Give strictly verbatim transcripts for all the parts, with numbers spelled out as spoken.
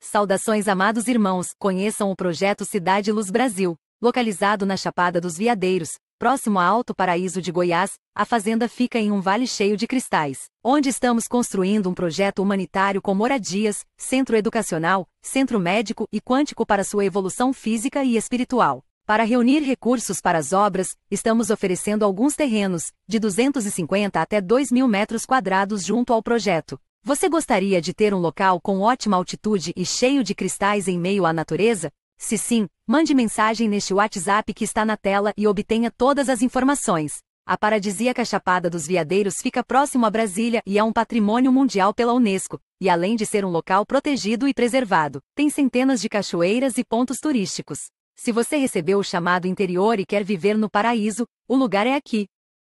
Saudações, amados irmãos, conheçam o projeto Cidade Luz Brasil. Localizado na Chapada dos Veadeiros, próximo a Alto Paraíso de Goiás, a fazenda fica em um vale cheio de cristais, onde estamos construindo um projeto humanitário com moradias, centro educacional, centro médico e quântico para sua evolução física e espiritual. Para reunir recursos para as obras, estamos oferecendo alguns terrenos, de duzentos e cinquenta até dois mil metros quadrados junto ao projeto. Você gostaria de ter um local com ótima altitude e cheio de cristais em meio à natureza? Se sim, mande mensagem neste WhatsApp que está na tela e obtenha todas as informações. A paradisíaca Chapada dos Veadeiros fica próximo a Brasília e é um patrimônio mundial pela Unesco, e além de ser um local protegido e preservado, tem centenas de cachoeiras e pontos turísticos. Se você recebeu o chamado interior e quer viver no paraíso, o lugar é aqui.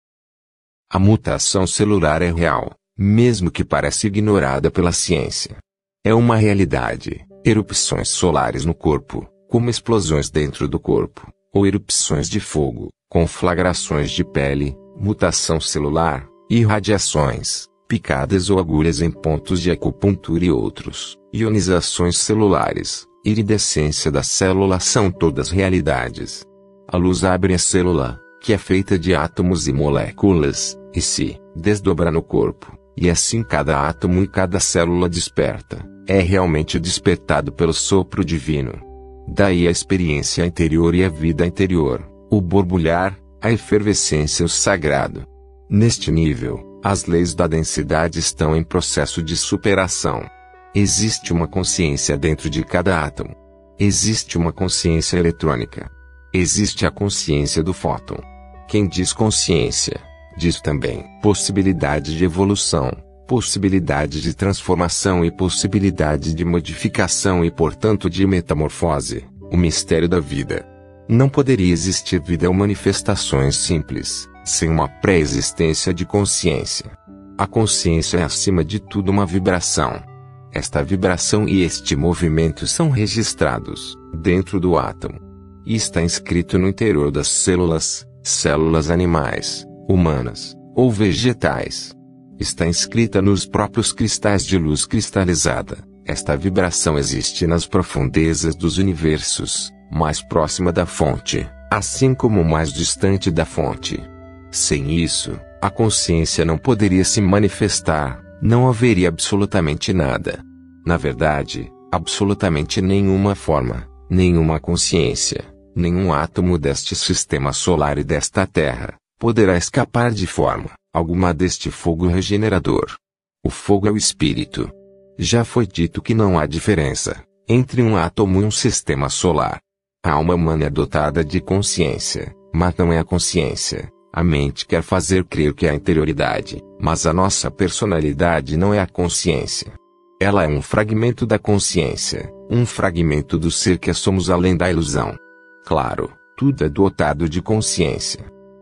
A mutação celular é real, mesmo que pareça ignorada pela ciência. É uma realidade. Erupções solares no corpo, como explosões dentro do corpo, ou erupções de fogo, conflagrações de pele, mutação celular, irradiações, picadas ou agulhas em pontos de acupuntura e outros, ionizações celulares, iridescência da célula são todas realidades. A luz abre a célula, que é feita de átomos e moléculas, e se desdobra no corpo, e assim cada átomo e cada célula desperta, é realmente despertado pelo sopro divino. Daí a experiência interior e a vida interior, o borbulhar, a efervescência, o sagrado. Neste nível, as leis da densidade estão em processo de superação. Existe uma consciência dentro de cada átomo. Existe uma consciência eletrônica. Existe a consciência do fóton. Quem diz consciência, diz também possibilidade de evolução, possibilidade de transformação e possibilidade de modificação e, portanto, de metamorfose, o mistério da vida. Não poderia existir vida ou manifestações simples, sem uma pré-existência de consciência. A consciência é, acima de tudo, uma vibração. Esta vibração e este movimento são registrados dentro do átomo. E está inscrito no interior das células, células animais, humanas ou vegetais. Está inscrita nos próprios cristais de luz cristalizada. Esta vibração existe nas profundezas dos universos, mais próxima da fonte, assim como mais distante da fonte. Sem isso, a consciência não poderia se manifestar, não haveria absolutamente nada. Na verdade, absolutamente nenhuma forma, nenhuma consciência, nenhum átomo deste sistema solar e desta Terra poderá escapar de forma alguma deste fogo regenerador. O fogo é o espírito. Já foi dito que não há diferença entre um átomo e um sistema solar. A alma humana é dotada de consciência, mas não é a consciência. A mente quer fazer crer que é a interioridade, mas a nossa personalidade não é a consciência. Ela é um fragmento da consciência, um fragmento do ser que somos além da ilusão. Claro, tudo é dotado de consciência.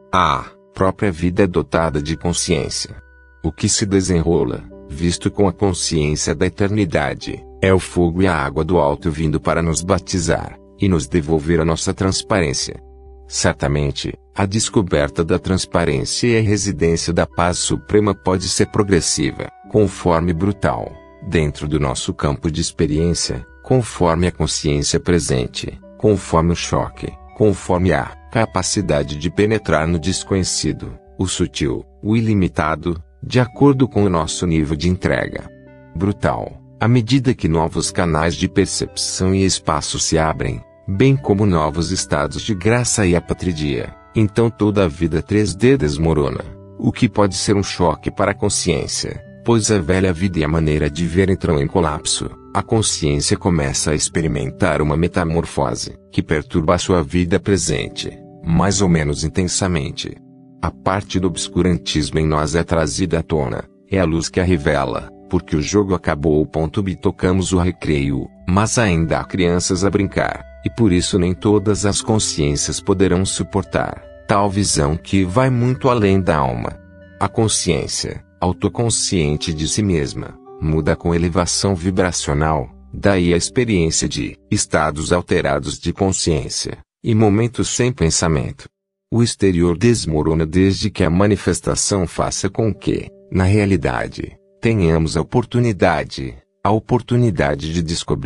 A própria vida é dotada de consciência. O que se desenrola, visto com a consciência da eternidade, é o fogo e a água do alto vindo para nos batizar e nos devolver a nossa transparência. Certamente, a descoberta da transparência e a residência da paz suprema pode ser progressiva, conforme brutal, dentro do nosso campo de experiência, conforme a consciência presente, conforme o choque, conforme a capacidade de penetrar no desconhecido, o sutil, o ilimitado, de acordo com o nosso nível de entrega. Brutal, à medida que novos canais de percepção e espaço se abrem, bem como novos estados de graça e apatridia, então toda a vida três D desmorona, o que pode ser um choque para a consciência, pois a velha vida e a maneira de ver entram em colapso. A consciência começa a experimentar uma metamorfose, que perturba a sua vida presente, mais ou menos intensamente. A parte do obscurantismo em nós é trazida à tona, é a luz que a revela, porque o jogo acabou. Ponto B tocamos o recreio, mas ainda há crianças a brincar, e por isso nem todas as consciências poderão suportar tal visão que vai muito além da alma. A consciência, autoconsciente de si mesma, muda com elevação vibracional, daí a experiência de estados alterados de consciência, e momentos sem pensamento. O exterior desmorona desde que a manifestação faça com que, na realidade, tenhamos a oportunidade, a oportunidade de descobrir,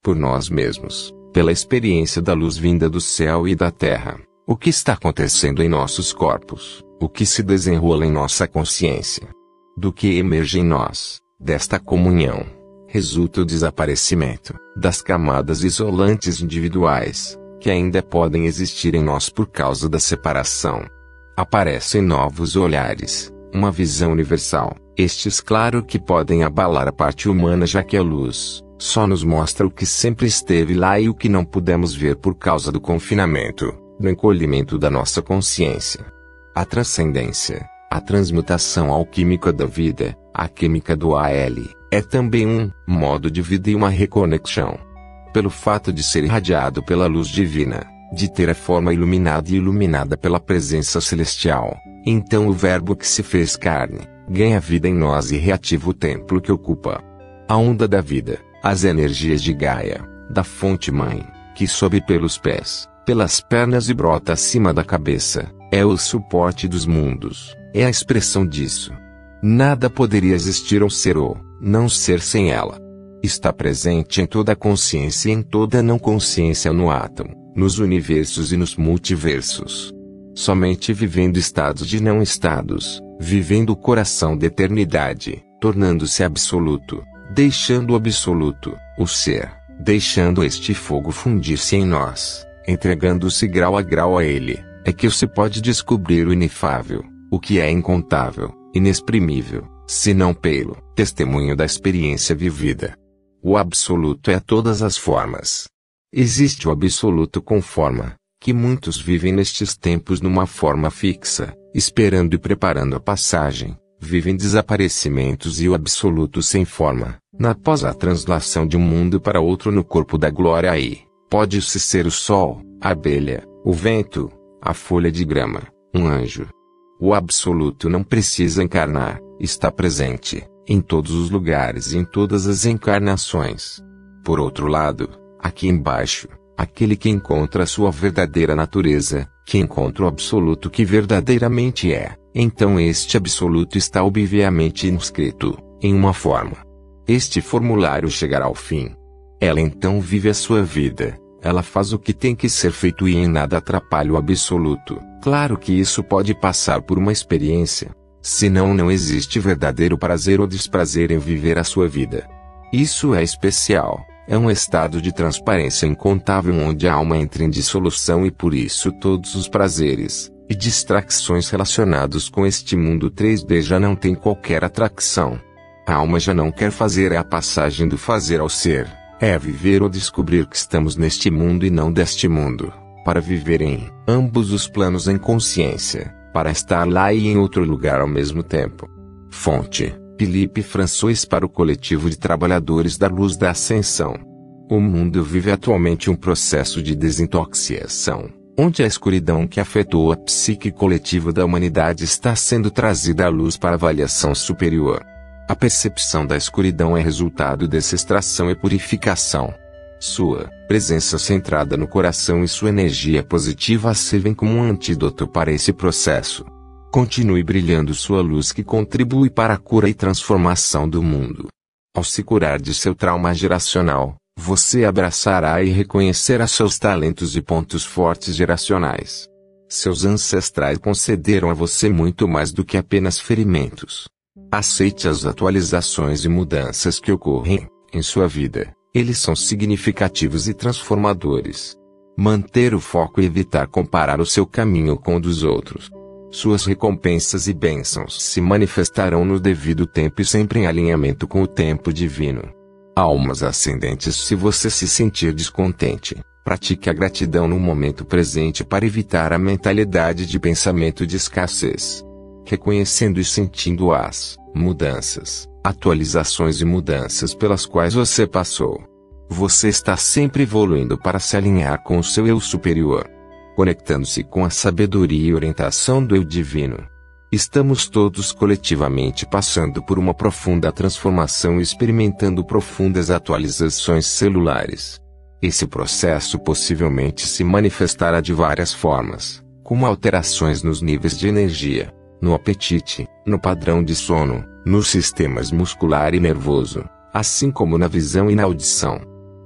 por nós mesmos, pela experiência da luz vinda do céu e da terra. O que está acontecendo em nossos corpos, o que se desenrola em nossa consciência, do que emerge em nós, desta comunhão, resulta o desaparecimento das camadas isolantes individuais, que ainda podem existir em nós por causa da separação. Aparecem novos olhares, uma visão universal, estes claro que podem abalar a parte humana, já que a luz só nos mostra o que sempre esteve lá e o que não pudemos ver por causa do confinamento, do encolhimento da nossa consciência. A transcendência, a transmutação alquímica da vida, a química do A L, é também um modo de vida e uma reconexão. Pelo fato de ser irradiado pela luz divina, de ter a forma iluminada e iluminada pela presença celestial, então o Verbo que se fez carne, ganha vida em nós e reativa o templo que ocupa. A onda da vida, as energias de Gaia, da fonte-mãe, que sobe pelos pés, pelas pernas e brota acima da cabeça, é o suporte dos mundos, é a expressão disso. Nada poderia existir ou ser ou não ser sem ela. Está presente em toda a consciência e em toda a não consciência no átomo, nos universos e nos multiversos. Somente vivendo estados de não estados, vivendo o coração da eternidade, tornando-se absoluto, deixando o absoluto, o ser, deixando este fogo fundir-se em nós, entregando-se grau a grau a ele, é que se pode descobrir o inefável, o que é incontável, inexprimível, senão pelo testemunho da experiência vivida. O absoluto é todas as formas. Existe o absoluto com forma, que muitos vivem nestes tempos numa forma fixa, esperando e preparando a passagem, vivem desaparecimentos, e o absoluto sem forma, na após a translação de um mundo para outro no corpo da glória. Aí, pode-se ser o sol, a abelha, o vento, a folha de grama, um anjo. O absoluto não precisa encarnar, está presente, em todos os lugares e em todas as encarnações. Por outro lado, aqui embaixo, aquele que encontra a sua verdadeira natureza, que encontra o absoluto que verdadeiramente é, então este absoluto está obviamente inscrito, em uma forma. Este formulário chegará ao fim. Ela então vive a sua vida, ela faz o que tem que ser feito e em nada atrapalha o absoluto. Claro que isso pode passar por uma experiência, senão não existe verdadeiro prazer ou desprazer em viver a sua vida. Isso é especial, é um estado de transparência incontável onde a alma entra em dissolução e por isso todos os prazeres e distrações relacionados com este mundo três D já não têm qualquer atração. A alma já não quer fazer a passagem do fazer ao ser, é viver ou descobrir que estamos neste mundo e não deste mundo, para viver em ambos os planos em consciência, para estar lá e em outro lugar ao mesmo tempo. Fonte: Philippe François para o Coletivo de Trabalhadores da Luz da Ascensão. O mundo vive atualmente um processo de desintoxicação, onde a escuridão que afetou a psique coletiva da humanidade está sendo trazida à luz para avaliação superior. A percepção da escuridão é resultado dessa extração e purificação. Sua presença centrada no coração e sua energia positiva servem como um antídoto para esse processo. Continue brilhando sua luz que contribui para a cura e transformação do mundo. Ao se curar de seu trauma geracional, você abraçará e reconhecerá seus talentos e pontos fortes geracionais. Seus ancestrais concederam a você muito mais do que apenas ferimentos. Aceite as atualizações e mudanças que ocorrem em sua vida, eles são significativos e transformadores. Manter o foco e evitar comparar o seu caminho com o dos outros. Suas recompensas e bênçãos se manifestarão no devido tempo e sempre em alinhamento com o tempo divino. Almas ascendentes, se você se sentir descontente, pratique a gratidão no momento presente para evitar a mentalidade de pensamento de escassez. Reconhecendo e sentindo as mudanças, atualizações e mudanças pelas quais você passou. Você está sempre evoluindo para se alinhar com o seu eu superior, conectando-se com a sabedoria e orientação do eu divino. Estamos todos coletivamente passando por uma profunda transformação e experimentando profundas atualizações celulares. Esse processo possivelmente se manifestará de várias formas, como alterações nos níveis de energia, no apetite, no padrão de sono, nos sistemas muscular e nervoso, assim como na visão e na audição.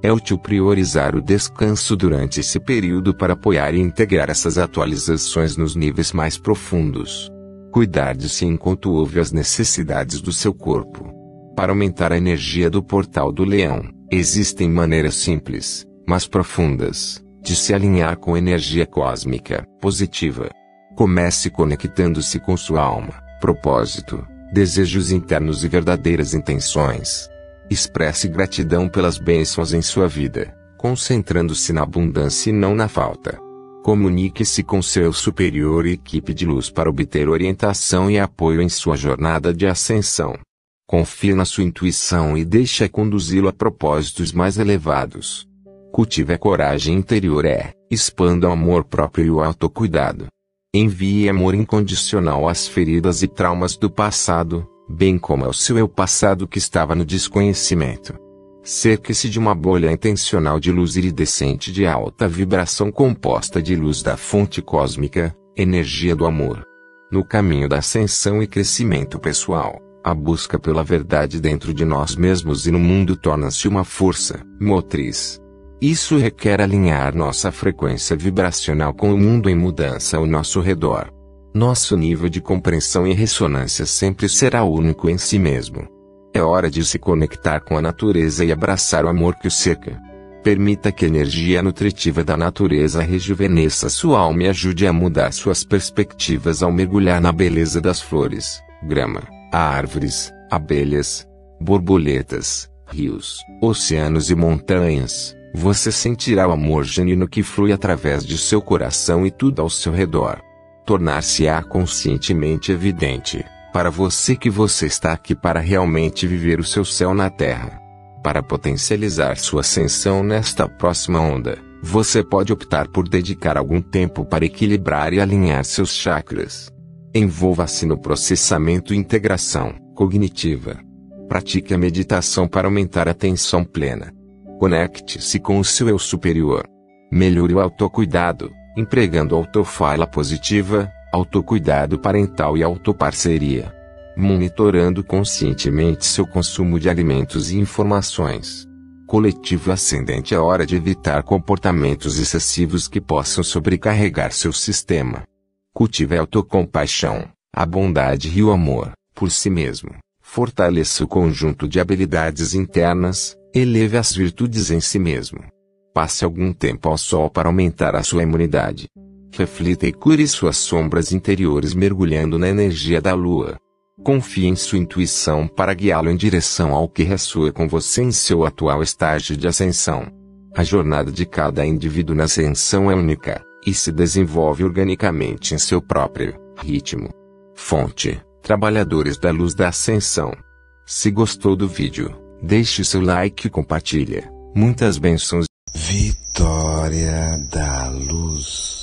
É útil priorizar o descanso durante esse período para apoiar e integrar essas atualizações nos níveis mais profundos. Cuidar de si enquanto ouve as necessidades do seu corpo. Para aumentar a energia do portal do leão, existem maneiras simples, mas profundas, de se alinhar com energia cósmica positiva. Comece conectando-se com sua alma, propósito, desejos internos e verdadeiras intenções. Expresse gratidão pelas bênçãos em sua vida, concentrando-se na abundância e não na falta. Comunique-se com seu superior e equipe de luz para obter orientação e apoio em sua jornada de ascensão. Confie na sua intuição e deixe-a conduzi-lo a propósitos mais elevados. Cultive a coragem interior e expanda o amor próprio e o autocuidado. Envie amor incondicional às feridas e traumas do passado, bem como ao seu eu passado que estava no desconhecimento. Cerque-se de uma bolha intencional de luz iridescente de alta vibração composta de luz da fonte cósmica, energia do amor. No caminho da ascensão e crescimento pessoal, a busca pela verdade dentro de nós mesmos e no mundo torna-se uma força motriz. Isso requer alinhar nossa frequência vibracional com o mundo em mudança ao nosso redor. Nosso nível de compreensão e ressonância sempre será único em si mesmo. É hora de se conectar com a natureza e abraçar o amor que o cerca. Permita que a energia nutritiva da natureza rejuvenesça sua alma e ajude a mudar suas perspectivas ao mergulhar na beleza das flores, grama, árvores, abelhas, borboletas, rios, oceanos e montanhas. Você sentirá o amor genuíno que flui através de seu coração e tudo ao seu redor. Tornar-se-á conscientemente evidente, para você que você está aqui para realmente viver o seu céu na Terra. Para potencializar sua ascensão nesta próxima onda, você pode optar por dedicar algum tempo para equilibrar e alinhar seus chakras. Envolva-se no processamento e integração cognitiva. Pratique a meditação para aumentar a atenção plena. Conecte-se com o seu eu superior. Melhore o autocuidado, empregando autofala positiva, autocuidado parental e autoparceria. Monitorando conscientemente seu consumo de alimentos e informações. Coletivo ascendente. É hora de evitar comportamentos excessivos que possam sobrecarregar seu sistema. Cultive a autocompaixão, a bondade e o amor, por si mesmo. Fortaleça o conjunto de habilidades internas, eleve as virtudes em si mesmo. Passe algum tempo ao sol para aumentar a sua imunidade. Reflita e cure suas sombras interiores mergulhando na energia da lua. Confie em sua intuição para guiá-lo em direção ao que ressoa com você em seu atual estágio de ascensão. A jornada de cada indivíduo na ascensão é única, e se desenvolve organicamente em seu próprio ritmo. Fonte: Trabalhadores da Luz da Ascensão. Se gostou do vídeo, deixe seu like e compartilha. Muitas bênçãos. Vitória da Luz.